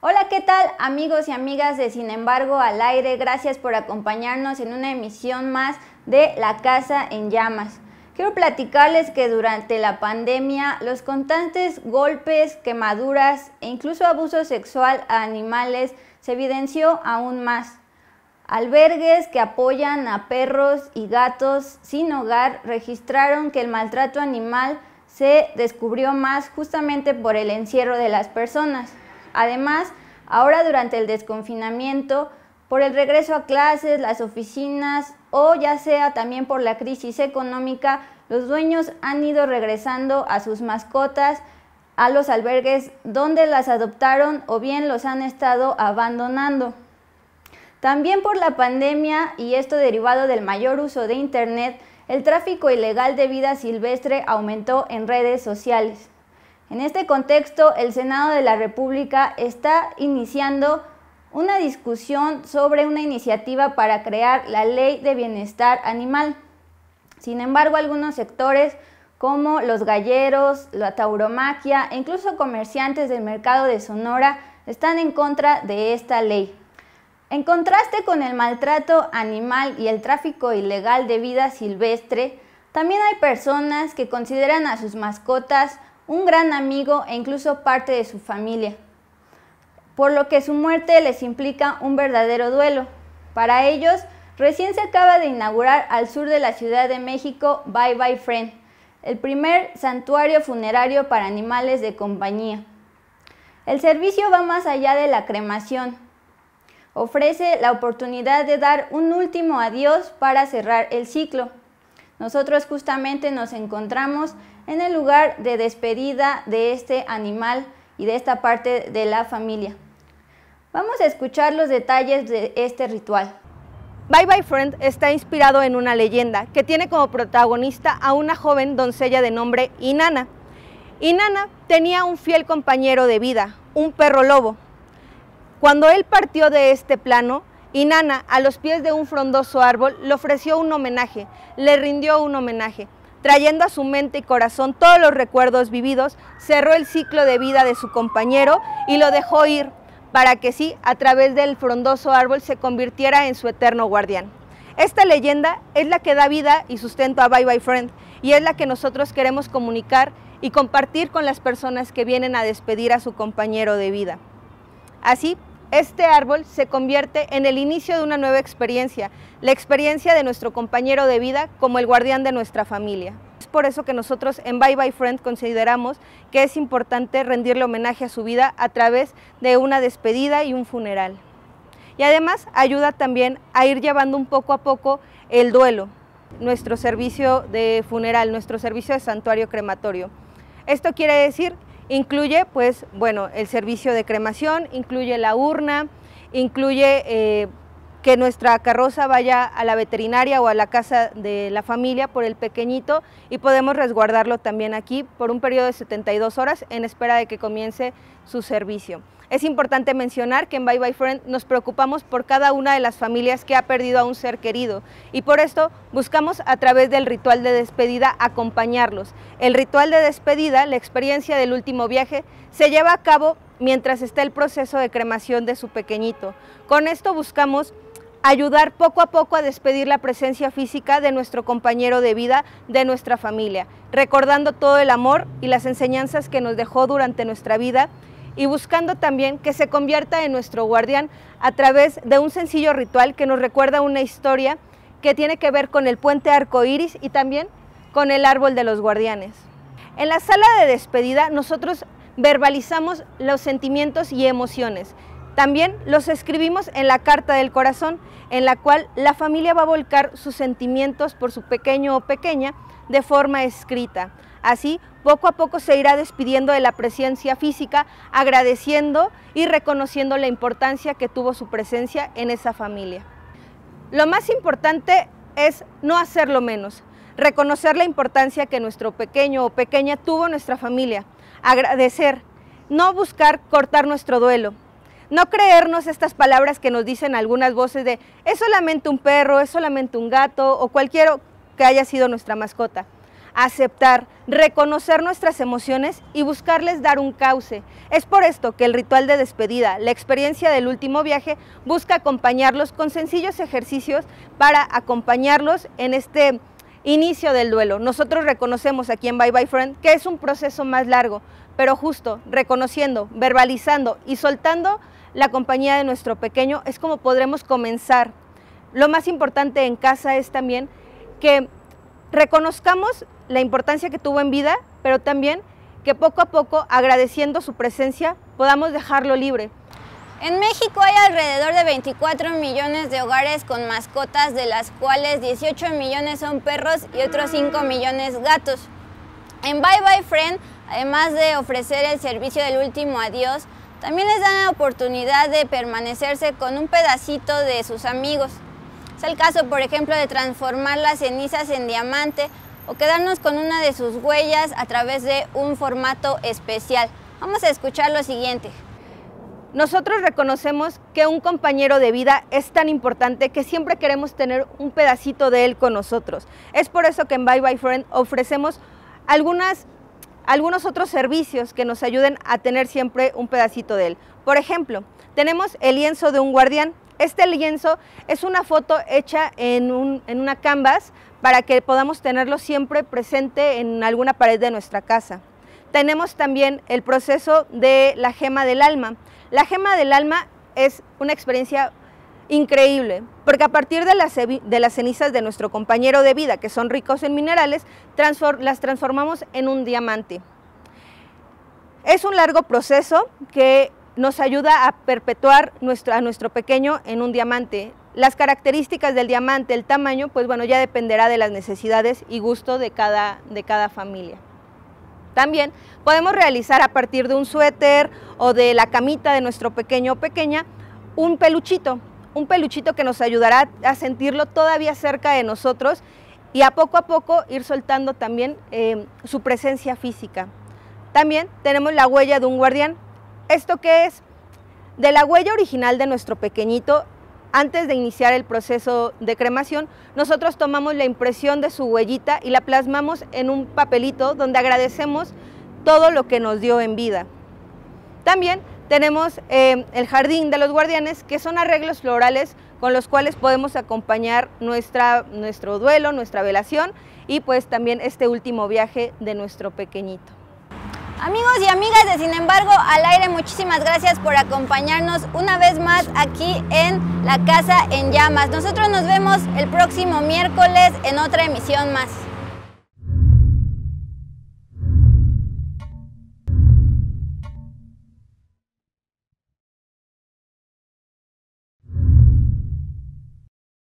Hola, ¿qué tal amigos y amigas de Sin embargo al aire? Gracias por acompañarnos en una emisión más de La Casa en Llamas. Quiero platicarles que durante la pandemia los constantes golpes, quemaduras e incluso abuso sexual a animales se evidenció aún más. Albergues que apoyan a perros y gatos sin hogar registraron que el maltrato animal se descubrió más justamente por el encierro de las personas. Además, ahora durante el desconfinamiento, por el regreso a clases, las oficinas o ya sea también por la crisis económica, los dueños han ido regresando a sus mascotas a los albergues donde las adoptaron o bien los han estado abandonando. También por la pandemia y esto derivado del mayor uso de Internet, el tráfico ilegal de vida silvestre aumentó en redes sociales. En este contexto, el Senado de la República está iniciando una discusión sobre una iniciativa para crear la Ley de Bienestar Animal. Sin embargo, algunos sectores como los galleros, la tauromaquia e incluso comerciantes del mercado de Sonora están en contra de esta ley. En contraste con el maltrato animal y el tráfico ilegal de vida silvestre, también hay personas que consideran a sus mascotas un gran amigo e incluso parte de su familia, por lo que su muerte les implica un verdadero duelo. Para ellos, recién se acaba de inaugurar al sur de la Ciudad de México Bye Bye Friend, el primer santuario funerario para animales de compañía. El servicio va más allá de la cremación. Ofrece la oportunidad de dar un último adiós para cerrar el ciclo. Nosotros justamente nos encontramos en el lugar de despedida de este animal y de esta parte de la familia. Vamos a escuchar los detalles de este ritual. Bye Bye Friend está inspirado en una leyenda que tiene como protagonista a una joven doncella de nombre Inanna. Inanna tenía un fiel compañero de vida, un perro lobo. Cuando él partió de este plano, Inanna, a los pies de un frondoso árbol, le ofreció un homenaje, le rindió un homenaje. Trayendo a su mente y corazón todos los recuerdos vividos, cerró el ciclo de vida de su compañero y lo dejó ir, para que sí, a través del frondoso árbol, se convirtiera en su eterno guardián. Esta leyenda es la que da vida y sustento a Bye Bye Friend, y es la que nosotros queremos comunicar y compartir con las personas que vienen a despedir a su compañero de vida. Así, este árbol se convierte en el inicio de una nueva experiencia, la experiencia de nuestro compañero de vida como el guardián de nuestra familia. Es por eso que nosotros en Bye Bye Friend consideramos que es importante rendirle homenaje a su vida a través de una despedida y un funeral. Y además ayuda también a ir llevando un poco a poco el duelo, nuestro servicio de funeral, nuestro servicio de santuario crematorio. Esto quiere decir incluye, el servicio de cremación, incluye la urna, incluye que nuestra carroza vaya a la veterinaria o a la casa de la familia por el pequeñito y podemos resguardarlo también aquí por un periodo de 72 horas en espera de que comience su servicio. Es importante mencionar que en Bye Bye Friend nos preocupamos por cada una de las familias que ha perdido a un ser querido y por esto buscamos a través del ritual de despedida acompañarlos. El ritual de despedida, la experiencia del último viaje, se lleva a cabo mientras está el proceso de cremación de su pequeñito. Con esto buscamos ayudar poco a poco a despedir la presencia física de nuestro compañero de vida, de nuestra familia, recordando todo el amor y las enseñanzas que nos dejó durante nuestra vida y buscando también que se convierta en nuestro guardián a través de un sencillo ritual que nos recuerda una historia que tiene que ver con el puente arcoíris y también con el árbol de los guardianes. En la sala de despedida nosotros verbalizamos los sentimientos y emociones. También los escribimos en la carta del corazón, en la cual la familia va a volcar sus sentimientos por su pequeño o pequeña de forma escrita. Así, poco a poco se irá despidiendo de la presencia física, agradeciendo y reconociendo la importancia que tuvo su presencia en esa familia. Lo más importante es no hacerlo menos, reconocer la importancia que nuestro pequeño o pequeña tuvo en nuestra familia, agradecer, no buscar cortar nuestro duelo, no creernos estas palabras que nos dicen algunas voces de es solamente un perro, es solamente un gato o cualquiera que haya sido nuestra mascota. aceptar, reconocer nuestras emociones y buscarles dar un cauce. Es por esto que el ritual de despedida, la experiencia del último viaje, busca acompañarlos con sencillos ejercicios para acompañarlos en este inicio del duelo. Nosotros reconocemos aquí en Bye Bye Friend que es un proceso más largo, pero justo reconociendo, verbalizando y soltando la compañía de nuestro pequeño es como podremos comenzar. Lo más importante en casa es también que reconozcamos la importancia que tuvo en vida, pero también que poco a poco, agradeciendo su presencia, podamos dejarlo libre. En México hay alrededor de 24 millones de hogares con mascotas, de las cuales 18 millones son perros y otros 5 millones gatos. En Bye Bye Friend, además de ofrecer el servicio del último adiós, también les dan la oportunidad de permanecerse con un pedacito de sus amigos. Es el caso, por ejemplo, de transformar las cenizas en diamante o quedarnos con una de sus huellas a través de un formato especial. Vamos a escuchar lo siguiente. Nosotros reconocemos que un compañero de vida es tan importante que siempre queremos tener un pedacito de él con nosotros. Es por eso que en Bye Bye Friend ofrecemos algunos otros servicios que nos ayuden a tener siempre un pedacito de él. Por ejemplo, tenemos el lienzo de un guardián. Este lienzo es una foto hecha en una canvas para que podamos tenerlo siempre presente en alguna pared de nuestra casa. Tenemos también el proceso de la gema del alma. La gema del alma es una experiencia increíble, porque a partir de las cenizas de nuestro compañero de vida, que son ricos en minerales, las transformamos en un diamante. Es un largo proceso que nos ayuda a perpetuar a nuestro pequeño en un diamante. Las características del diamante, el tamaño, pues bueno, ya dependerá de las necesidades y gusto de cada familia. También podemos realizar a partir de un suéter o de la camita de nuestro pequeño o pequeña un peluchito que nos ayudará a sentirlo todavía cerca de nosotros y a poco ir soltando también su presencia física. También tenemos la huella de un guardián. ¿Esto qué es? De la huella original de nuestro pequeñito, antes de iniciar el proceso de cremación, nosotros tomamos la impresión de su huellita y la plasmamos en un papelito donde agradecemos todo lo que nos dio en vida. También tenemos el jardín de los guardianes, que son arreglos florales con los cuales podemos acompañar nuestro duelo, nuestra velación y pues también este último viaje de nuestro pequeñito. Amigos y amigas de Sin embargo al aire, muchísimas gracias por acompañarnos una vez más aquí en La Casa en Llamas. Nosotros nos vemos el próximo miércoles en otra emisión más.